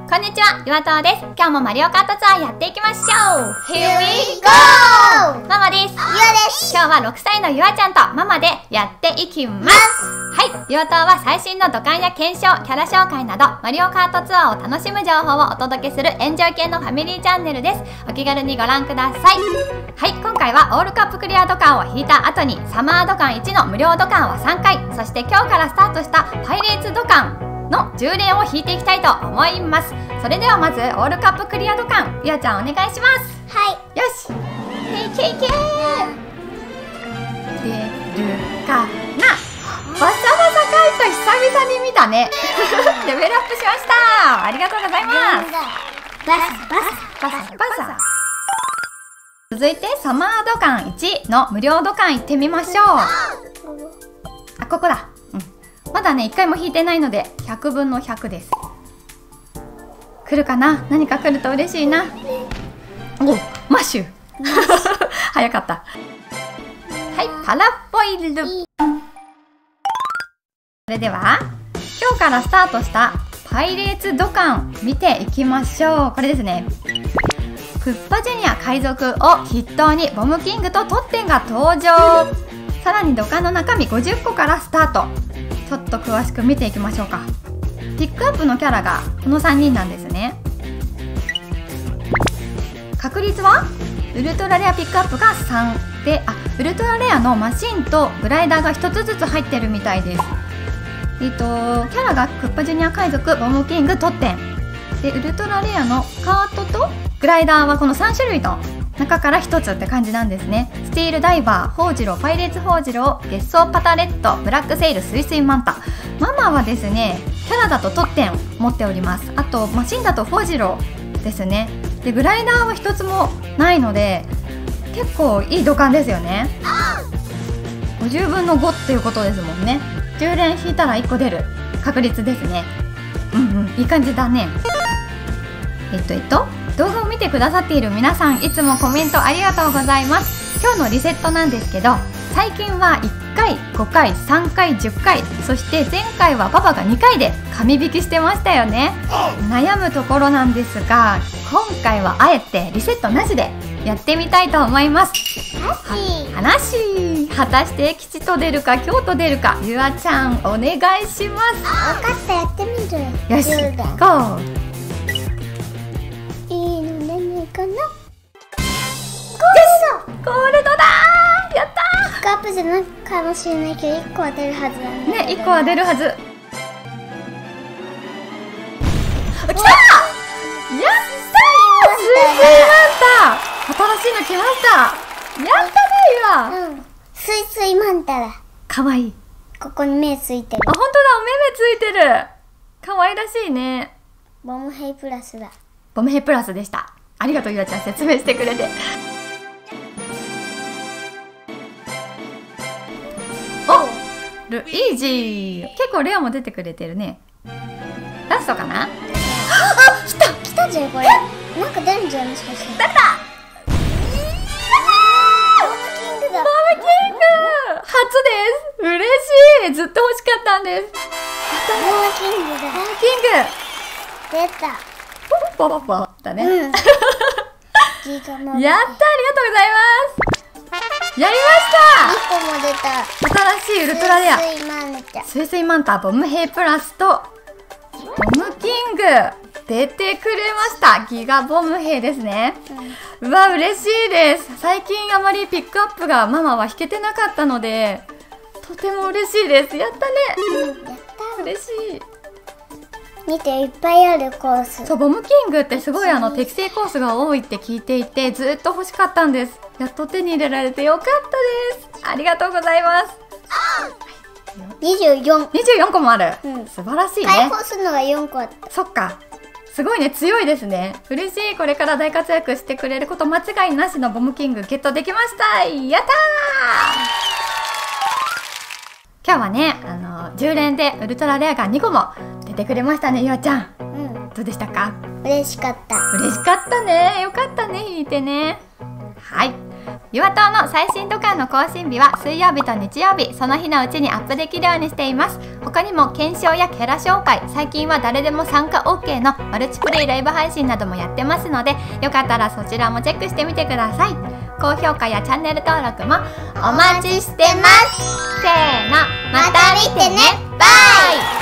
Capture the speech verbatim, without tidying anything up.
こんにちは、ゆわとうです。今日もマリオカートツアーやっていきましょう。 Here we go! ママです。 ゆわです。 今日はろくさいのゆわちゃんとママでやっていきます。はい、ゆわとうは最新の土管や検証、キャラ紹介などマリオカートツアーを楽しむ情報をお届けするエンジョイ系のファミリーチャンネルです。お気軽にご覧ください。はい、今回はオールカップクリア土管を引いた後にサマー土管いちの無料土管をさんかい、そして今日からスタートしたパイレーツ土管のじゅう連を引いていきたいと思います。それではまずオールカップクリア土管、ゆあちゃんお願いします。 はい。 よし、いけいけー。出るかな。バサバサカイト久々に見たね。レベルアップしました。ありがとうございます。 バサバサバサバサ。続いてサマー土管いちの無料土管行ってみましょう。あ、ここだ。まだね、いっかいも引いてないのでひゃくぶんのひゃくです。来るかな。何か来ると嬉しいな。お、マッシュ早かった。はい、パラフォイル。それでは今日からスタートしたパイレーツ土管見ていきましょう。これですね。クッパジュニア海賊を筆頭にボムキングとトッテンが登場。さらに土管の中身ごじゅっこからスタート。ちょっと詳しく見ていきましょうか。ピックアップのキャラがこのさんにんなんですね。確率はウルトラレアピックアップがさんで、あ、ウルトラレアのマシンとグライダーがひとつずつ入ってるみたいです。えっとキャラがクッパジュニア海賊、ボムキング、トッテンで、ウルトラレアのカートとグライダーはこのさんしゅるいの中からひとつって感じなんですね。スティールダイバー、ホウジロー、パイレーツホウジロー、月相パタレット、ブラックセイル、スイスイマンタ。ママはですね、キャラだとトッテン持っております。あとマシンだとホウジローですね。でグライダーはひとつもないので結構いい土管ですよね。ごじゅうぶんのごっていうことですもんね。じゅう連引いたらいっこ出る確率ですね。うんうん、いい感じだね。えっとえっと動画を見てくださっている皆さん、いつもコメントありがとうございます。今日のリセットなんですけど、最近はいっかい、ごかい、さんかい、じゅっかい、そして前回はパパがにかいで神引きしてましたよね。悩むところなんですが、今回はあえてリセットなしでやってみたいと思います。話果たして吉と出るか凶と出るか、ゆあちゃんお願いします。 分かった、やってみる。 よし、ゴー。 いいの何かな。 ゴールドだー。やったー。 ピックアップじゃないかもしれないけどいっこは出るはずだね。 ね、いっこは出るはず。来たー。やったー。スイスイマンタ。新しいの来ました。やったね、今。 うん、スイスイマンタだ。 かわいい。 ここに目ついてる。 あ、本当だ、お目目ついてる。かわいらしいね。 ボムヘイプラスだ。 ボムヘイプラスでした。ありがとう、ゆあちゃん、説明してくれて。お、ルイージー。結構レアも出てくれてるね。ラストかな。 あ、来た来たじゃん、これ。なんか出るんじゃん、もしかして。 出た。 ボムキングだ。 ボムキング初です。嬉しい。ずっと欲しかったんです。 ボムキングだ。 ボムキング出た。 ポポポだね。 うん。 やった、ありがとうございます。やりましにこも出た。 た。新しいウルトラレアスイスイマンタ。 スイスイマンタ、ボムヘイプラスとボムキング出てくれました。ギガボムヘイですね。うわ、嬉しいです。最近あまりピックアップがママは引けてなかったのでとても嬉しいです。やったね。 うん、やった。 嬉しい。 見て、いっぱいあるコース。 そう、ボムキングってすごいあの適正コースが多いって聞いていて、ずっと欲しかったんです。やっと手に入れられてよかったです。ありがとうございます。 にじゅうよん。 にじゅうよんこもある。 うん、 素晴らしいね。 解放するのがよんこあった。 そっか。すごいね、強いですね。嬉しい。これから大活躍してくれること間違いなしのボムキングゲットできました。やったー。今日はね、あのじゅう連でウルトラレアがにこも出てくれましたね、ゆあちゃん。 うん、 どうでしたか？ 嬉しかった。 嬉しかったね。よかったね、引いてね。はい。 ビワ島の最新ドカンの更新日は水曜日と日曜日、その日のうちにアップできるようにしています。他にも検証やキャラ紹介、最近は誰でも参加 オーケー のマルチプレイライブ配信などもやってますので、よかったらそちらもチェックしてみてください。高評価やチャンネル登録もお待ちしてます。せーの、また見てね、バイ。